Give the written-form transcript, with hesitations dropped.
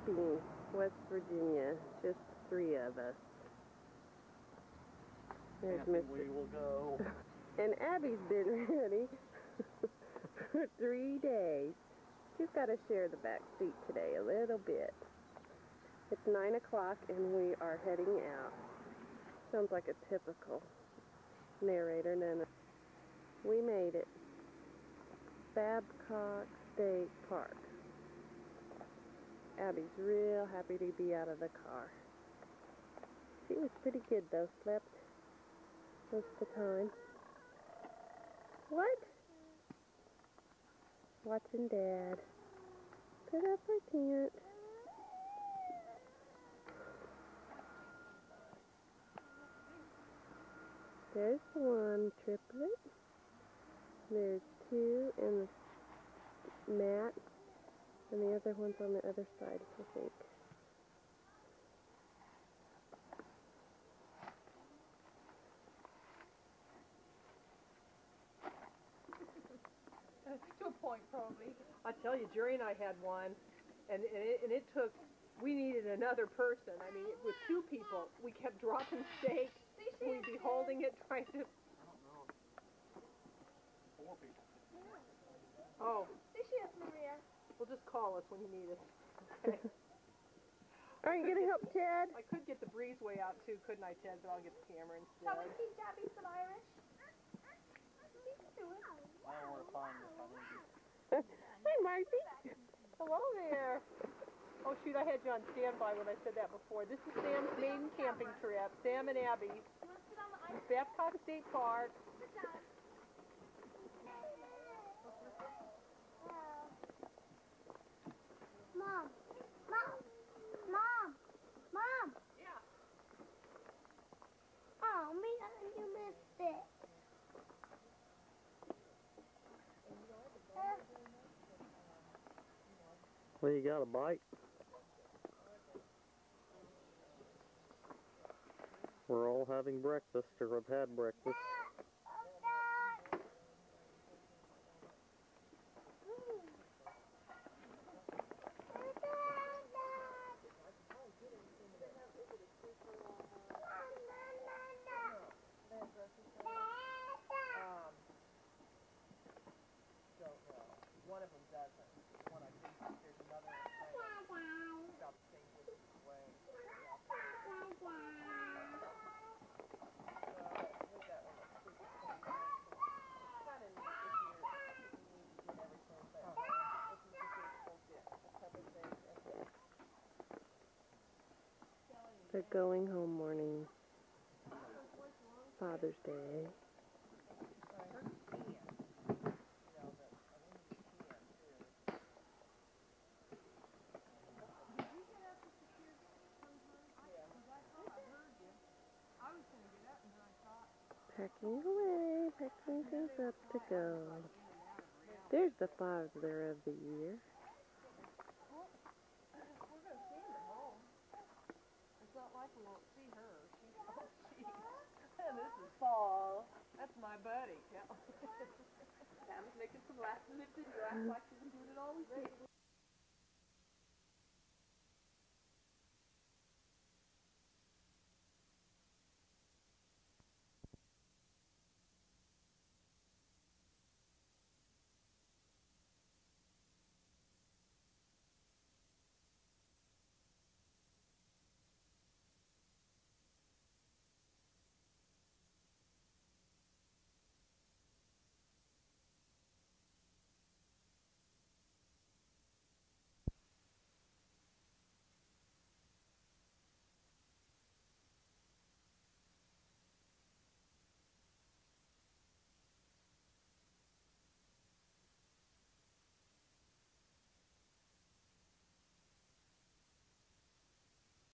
camping, West Virginia. Just 3 of us. There's We will go. And Abby's been ready for 3 days. She's got to share the back seat today a little bit. It's 9 o'clock and we are heading out. Sounds like a typical narrator, doesn't it? We made it. Babcock State Park. Abby's real happy to be out of the car. She was pretty good though, slept most of the time. What? Watching Dad put up her tent. There's 1 triplet. There's 2 in the mat. And the other one's on the other side, I think. To a point, probably. I tell you, Jerry and I had one, and it took, we needed another person. I mean, with 2 people, we kept dropping steak. We'd be holding it, trying to... I don't know. 4 people. Oh. There she is, Maria. Well, just call us when you need us. Okay. Are you going to help Ted? I could get the breezeway out, too, couldn't I, Ted? But I'll get the camera instead. Shall we teach Abby some Irish? I don't want to find this. Hi, Marcy. Hello there. Oh, shoot, I had you on standby when I said that before. This is Sam's maiden camping trip. Sam and Abby. You want to sit on the ice? Babcock State Park. Sit down. Mom. Mom. Mom. Mom. Yeah. Oh, Mia, you missed it. Well, you got a bite? We're all having breakfast, or have had breakfast. One of them doesn't. One I think there's another about the same distance away. They're going home morning. Father's Day. Packing away, packing things up to go. There's the father of the year. We're going to see him at home. It's not like we won't see her. And this is Paul. That's my buddy. Yeah. Sam's making some last-minute video. Acts like she's been doing it all weekend.